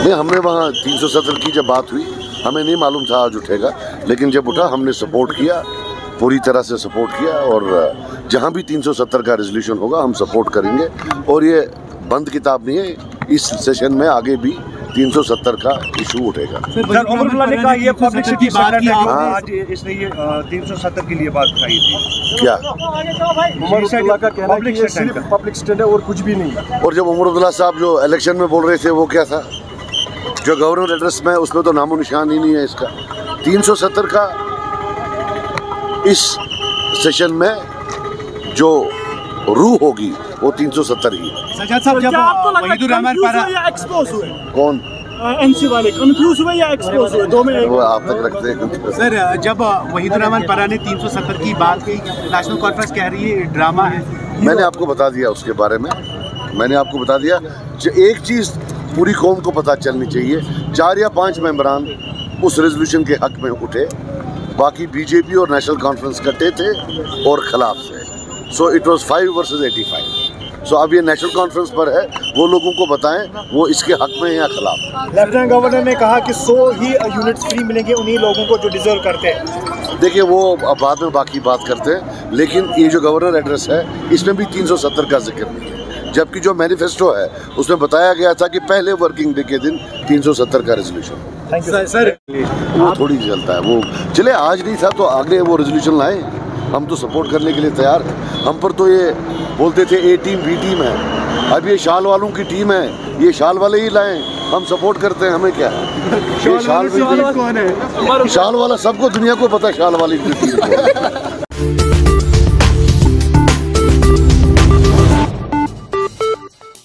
नहीं, हमने वहाँ 370 की जब बात हुई हमें नहीं मालूम था आज उठेगा, लेकिन जब उठा हमने सपोर्ट किया, पूरी तरह से सपोर्ट किया। और जहाँ भी 370 का रेजोल्यूशन होगा हम सपोर्ट करेंगे। और ये बंद किताब नहीं है, इस सेशन में आगे भी 370 का इशू उठेगा। सर उमर अब्दुल्ला ने कहा ये पब्लिक सिटी बात की, आज इसने ये 370 के लिए बात उठाई थी। क्या उमर अब्दुल्ला का कहना है कि ये सिर्फ पब्लिक स्टैंड है और कुछ भी नहीं। और जब उमर अब्दुल्ला साहब जो इलेक्शन में बोल रहे थे वो क्या था, जो गवर्नर एड्रेस में उसमें तो नामो निशान ही नहीं है इसका। 370 का इस सेशन में जो रूह होगी वो 370 ही। सज्जाद साहब, जब वहीदुर रहमान पारा एक्सपोज हुए, कौन एनसी वाले कंफ्यूज हुए या एक्सपोज हुए, दो में वो आप तक रखते हैं। सर, जब वहीदुर रहमान पारा ने 370 की बात की, नेशनल कॉन्फ्रेंस कह रही है ड्रामा है। मैंने आपको बता दिया उसके बारे में, मैंने आपको बता दिया। एक चीज़ पूरी कौम को पता चलनी चाहिए, 4 या 5 मेंबरान उस रेजोल्यूशन के हक में उठे, बाकी बीजेपी और नेशनल कॉन्फ्रेंस कट्टे थे और खिलाफ थे। So it was 5 versus 85। So अब ये नेशनल कॉन्फ्रेंस पर है, वो लोगों को बताएं वो इसके हक में है या खिलाफ। लेफ्टिनेंट गवर्नर ने कहा कि 100 ही यूनिट्स फ्री मिलेंगे उन्हीं लोगों को जो डिजर्व करते हैं। देखिए वो अब बाद में बाकी बात करते हैं, लेकिन ये जो गवर्नर एड्रेस है इसमें भी 370 का जिक्र नहीं है, जबकि जो मैनिफेस्टो है उसमें बताया गया था कि पहले वर्किंग डे के दिन 370 का रेजोल्यूशन। Thank you sir. वो थोड़ी चलता है, वो चले आज नहीं था तो आगे वो रेजोल्यूशन लाएं, हम तो सपोर्ट करने के लिए तैयार थे। हम पर तो ये बोलते थे ए टीम बी टीम है, अब ये शाल वालों की टीम है, ये शाल वाले ही लाएं, हम सपोर्ट करते हैं, हमें क्या है। ये शाल कौन है? शाल वाला सबको दुनिया को पता है, शाल वाली टीम।